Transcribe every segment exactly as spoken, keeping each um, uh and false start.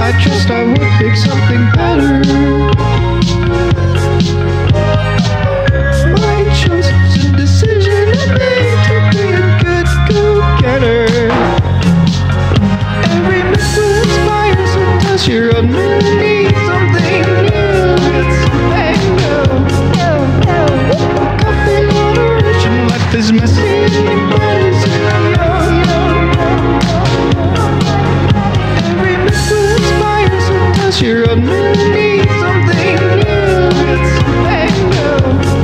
I trust I would pick something better. My choice is a decision I made to be a good go-getter. Every mix will inspire, so test your own need something new. It's something new. Coffee, moderation, life is messy, but it's yo, yo, yo. Every mix will inspire, so test your own need something new. It's something new.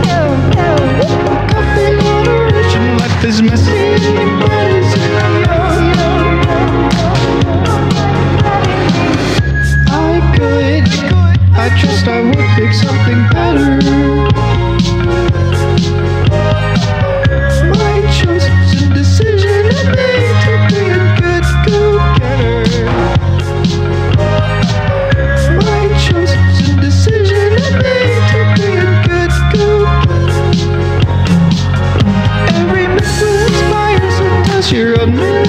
Coffee, moderation, life is messy, but it's yo, yo, yo. I could, I trust I would pick something better. My choice is a decision I made to be a good go-getter. My choice is a decision I made to be a good go-getter. Every mix will inspire, so test your own